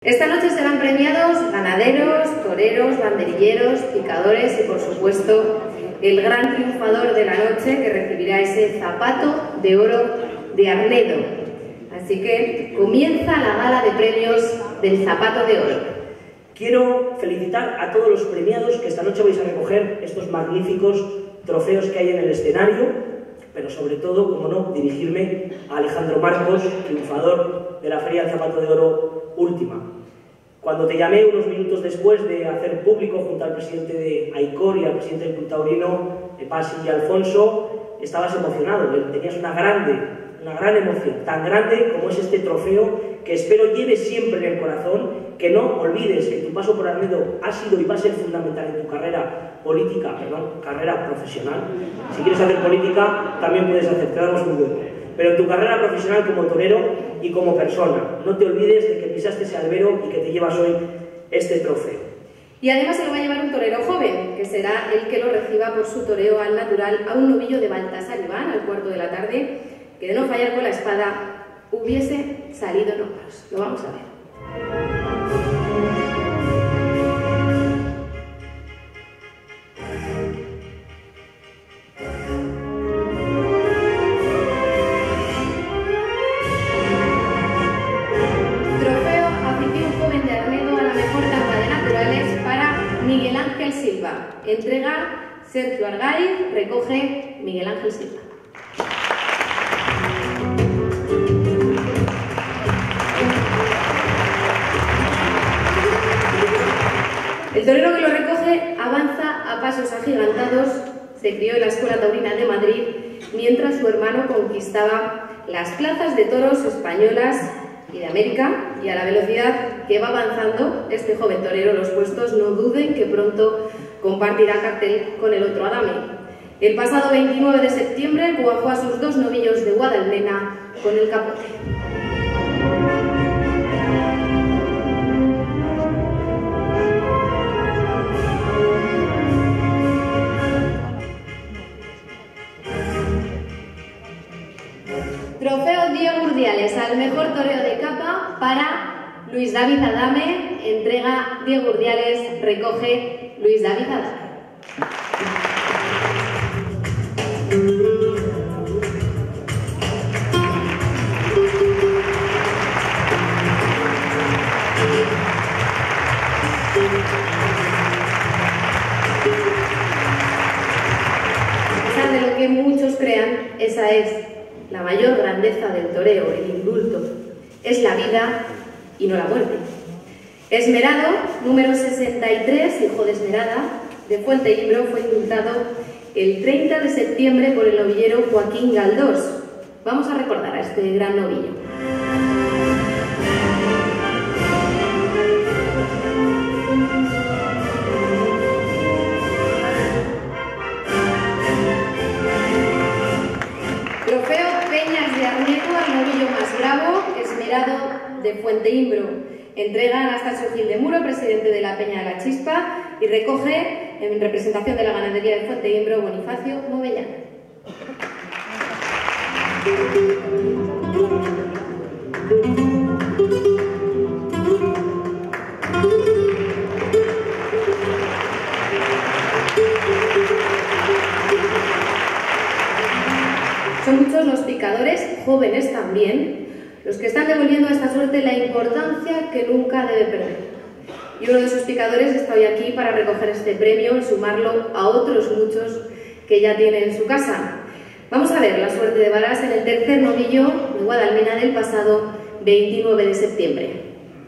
Esta noche serán premiados ganaderos, toreros, banderilleros, picadores y, por supuesto, el gran triunfador de la noche que recibirá ese zapato de oro de Arnedo. Así que comienza la gala de premios del zapato de oro. Quiero felicitar a todos los premiados que esta noche vais a recoger estos magníficos trofeos que hay en el escenario, pero sobre todo, como no, dirigirme a Alejandro Marcos, triunfador de la Feria del Zapato de Oro última. Cuando te llamé unos minutos después de hacer público junto al presidente de AICOR y al presidente del Club Taurino, Pasi y Alfonso, estabas emocionado, tenías una gran emoción, tan grande como es este trofeo que espero lleves siempre en el corazón, que no olvides que tu paso por Arnedo ha sido y va a ser fundamental en tu carrera carrera profesional. Si quieres hacer política, también puedes hacer, te damos un hueco. Pero en tu carrera profesional como torero y como persona, no te olvides de que pisaste ese albero y que te llevas hoy este trofeo. Y además se lo va a llevar un torero joven, que será el que lo reciba por su toreo al natural a un novillo de Baltasar Iván al 4 de la tarde, que de no fallar con la espada hubiese salido en hombros. Lo vamos a ver. Miguel Ángel Silva. Entrega Sergio Argaiz, recoge Miguel Ángel Silva. El torero que lo recoge avanza a pasos agigantados, se crió en la Escuela Taurina de Madrid, mientras su hermano conquistaba las plazas de toros españolas y de América, y a la velocidad que va avanzando este joven torero los puestos, no duden que pronto compartirá cartel con el otro adame. El pasado 29 de septiembre cuajó a sus dos novillos de Guadalmena con el capote. Trofeo Diego Urdiales al mejor toreo de capa para Luis David Adame. Entrega Diego Urdiales, recoge Luis David Adame. A pesar de lo que muchos crean, esa es la mayor grandeza del toreo, el indulto. Es la vida y no la muerte. Esmerado, número 63, hijo de Esmerada, de Fuente Imbro, fue indultado el 30 de septiembre por el novillero Joaquín Galdós. Vamos a recordar a este gran novillo. Trofeo Peñas de Arnedo al novillo más bravo, Esmerado de Fuente Imbro. Entrega a Anastasio Gil de Muro, presidente de la Peña de la Chispa, y recoge, en representación de la ganadería de Fuente Imbro, Bonifacio Movellán. Son muchos los picadores, jóvenes también, los que están devolviendo a esta suerte la importancia que nunca debe perder. Y uno de esos picadores está hoy aquí para recoger este premio y sumarlo a otros muchos que ya tiene en su casa. Vamos a ver la suerte de varas en el tercer novillo de Guadalmena del pasado 29 de septiembre.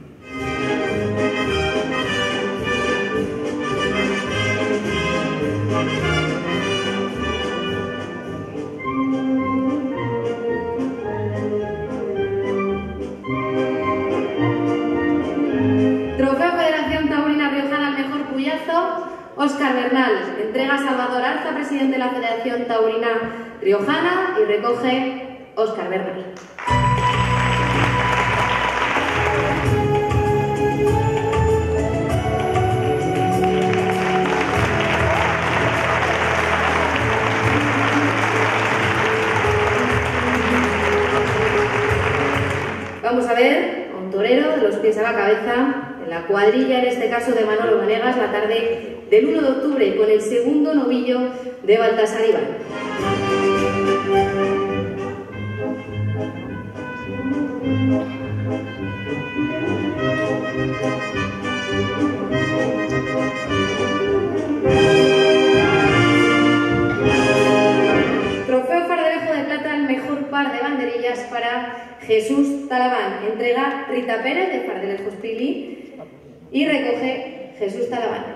Óscar Bernal. Entrega a Salvador Arza, presidente de la Federación Taurina Riojana, y recoge Óscar Bernal. Vamos a ver a un torero de los pies a la cabeza en la cuadrilla, en este caso de Manolo Vanegas, la tarde del 1 de octubre, con el segundo novillo de Baltasar Iván. Trofeo Fardelejo de Plata, el mejor par de banderillas para Jesús Talabán. Entrega Rita Pérez de Fardelejos Pili y recoge Jesús Talabán.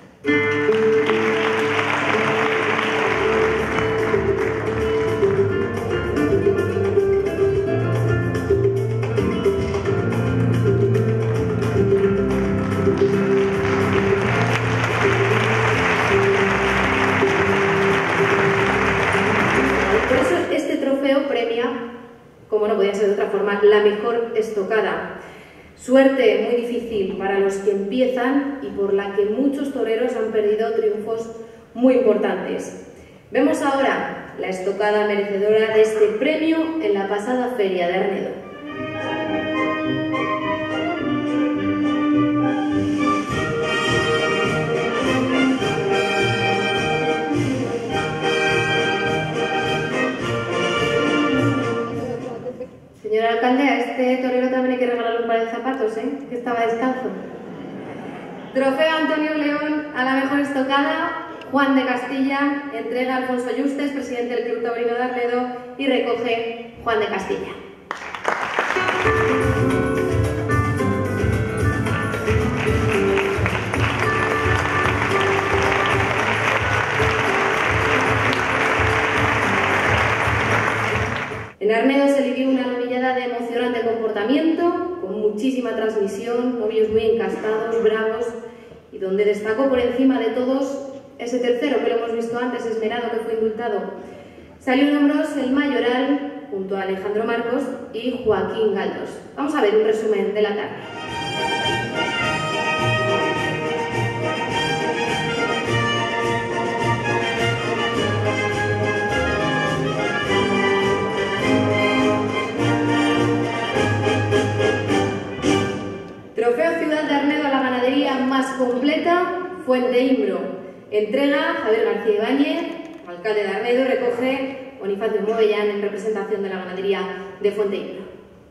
Como no podía ser de otra forma, la mejor estocada. Suerte muy difícil para los que empiezan y por la que muchos toreros han perdido triunfos muy importantes. Vemos ahora la estocada merecedora de este premio en la pasada feria de Arnedo. Señor alcalde, a este torero también hay que regalarle un par de zapatos, que estaba descalzo. Trofeo Antonio León a la mejor estocada, Juan de Castilla, entrega Alfonso Yustes, presidente del Club Taurino de Arnedo, y recoge Juan de Castilla. En Arnedo se vivió una novillada de emocionante comportamiento, con muchísima transmisión, novillos muy encastados, bravos, y donde destacó por encima de todos ese tercero que lo hemos visto antes, Esmerado, que fue indultado. Salió en hombros el Mayoral, junto a Alejandro Marcos y Joaquín Galdos. Vamos a ver un resumen de la tarde. Trofeo Ciudad de Arnedo a la ganadería más completa, Fuente Imbro. Entrega Javier García Ibáñez, alcalde de Arnedo, y recoge Bonifacio Movellán en representación de la ganadería de Fuente Imbro.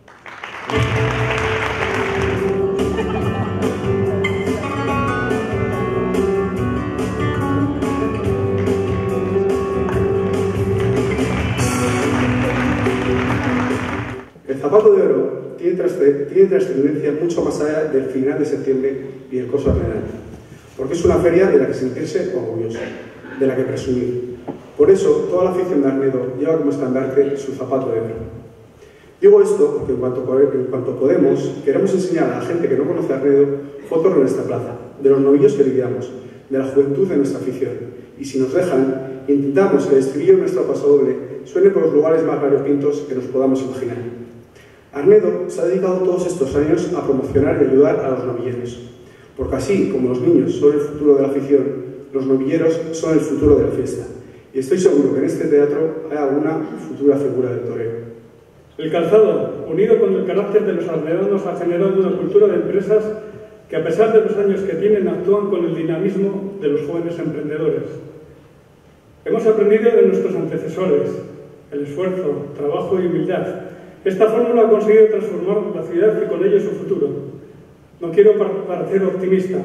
El zapato de oro tiene trascendencia mucho más allá del final de septiembre y el coso arnedano, porque es una feria de la que sentirse orgulloso, de la que presumir. Por eso, toda la afición de Arnedo lleva como estandarte su zapato de oro. Digo esto porque en cuanto podemos, queremos enseñar a la gente que no conoce Arnedo fotos de nuestra plaza, de los novillos que lidiamos, de la juventud de nuestra afición. Y si nos dejan, intentamos que el estribillo de nuestro pasodoble suene por los lugares más variopintos que nos podamos imaginar. Arnedo se ha dedicado todos estos años a promocionar y ayudar a los novilleros, porque así como los niños son el futuro de la afición, los novilleros son el futuro de la fiesta. Y estoy seguro que en este teatro hay alguna futura figura del toreo. El calzado, unido con el carácter de los arnedanos, ha generado una cultura de empresas que, a pesar de los años que tienen, actúan con el dinamismo de los jóvenes emprendedores. Hemos aprendido de nuestros antecesores el esfuerzo, trabajo y humildad. Esta fórmula ha conseguido transformar la ciudad y con ello su futuro. No quiero parecer optimista.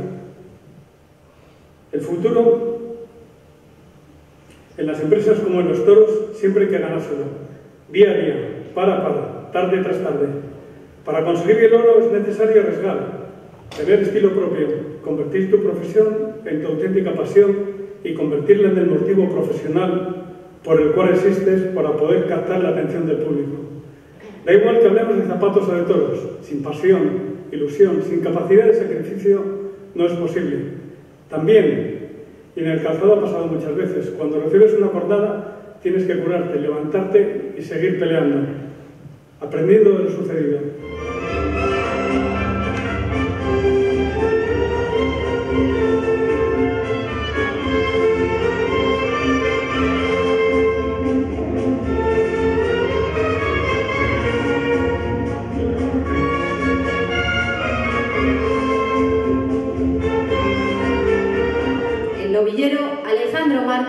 El futuro, en las empresas como en los toros, siempre hay que ganárselo. Día a día, para, tarde tras tarde. Para conseguir el oro es necesario arriesgar, tener estilo propio, convertir tu profesión en tu auténtica pasión y convertirla en el motivo profesional por el cual existes para poder captar la atención del público. Da igual que hablemos de zapatos o de toros, sin pasión, ilusión, sin capacidad de sacrificio, no es posible. También, y en el calzado ha pasado muchas veces, cuando recibes una cortada, tienes que curarte, levantarte y seguir peleando, aprendiendo de lo sucedido.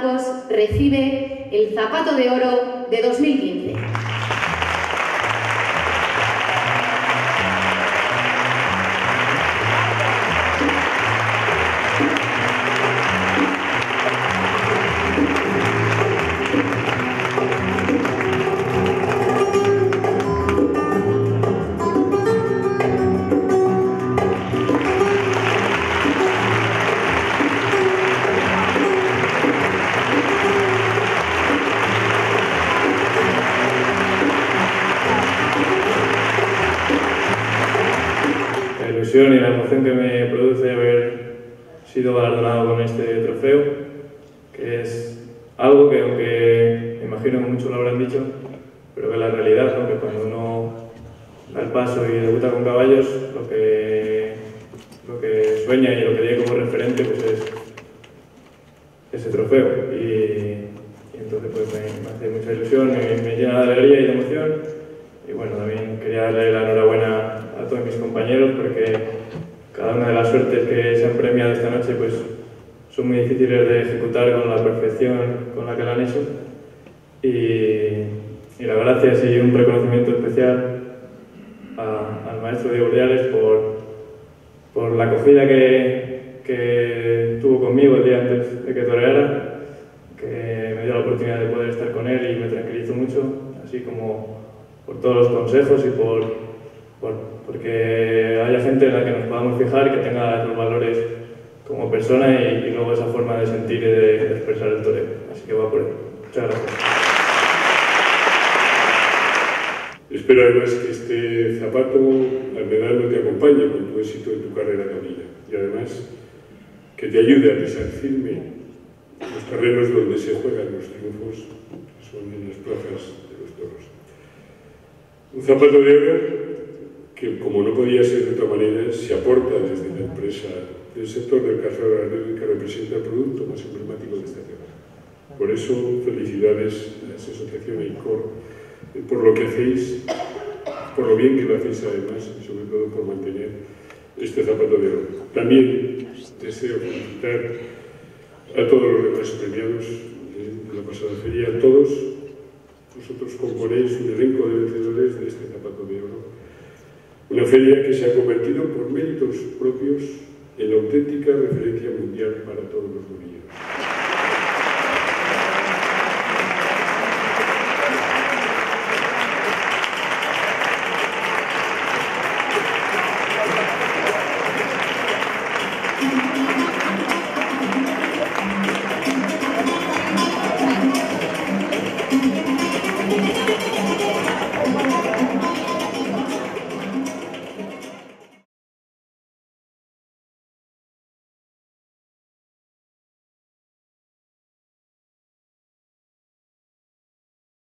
Marcos recibe el Zapato de Oro de 2015. Y la emoción que me produce haber sido galardonado con este trofeo, que es algo que, aunque me imagino que muchos lo habrán dicho, pero que es la realidad, ¿no? Que cuando uno da el paso y debuta con caballos, lo que sueña y lo que tiene como referente pues es ese trofeo. Y entonces pues me hace mucha ilusión, me llena de alegría y de emoción. Y bueno, también quería darle la enhorabuena a todos mis compañeros, porque cada una de las suertes que se han premiado esta noche pues son muy difíciles de ejecutar con la perfección con la que la han hecho. Y las gracias y un reconocimiento especial al maestro Diego Urdiales por la acogida que tuvo conmigo el día antes de que toreara, que me dio la oportunidad de poder estar con él y me tranquilizó mucho, así como por todos los consejos y porque haya gente en la que nos podamos fijar, que tenga esos valores como persona y luego esa forma de sentir y de expresar el toreo. Así que va por ahí. Muchas gracias. Espero además que este zapato al medal te acompañe con tu éxito en tu carrera taurina y además que te ayude a pisar firme los terrenos donde se juegan los triunfos, que son en las plazas de los toros. Un zapato de oro que, como no podía ser de otra manera, se aporta desde la empresa del sector del cazador que representa el producto más emblemático de esta tierra. Por eso, felicidades a esa asociación AICOR por lo que hacéis, por lo bien que lo hacéis además, y sobre todo por mantener este zapato de oro. También deseo felicitar a todos los demás premiados de la pasada feria, a todos. Vosotros componéis un elenco de vencedores de este zapato de oro. Una feria que se ha convertido por méritos propios en la auténtica referencia mundial para todos los novillos.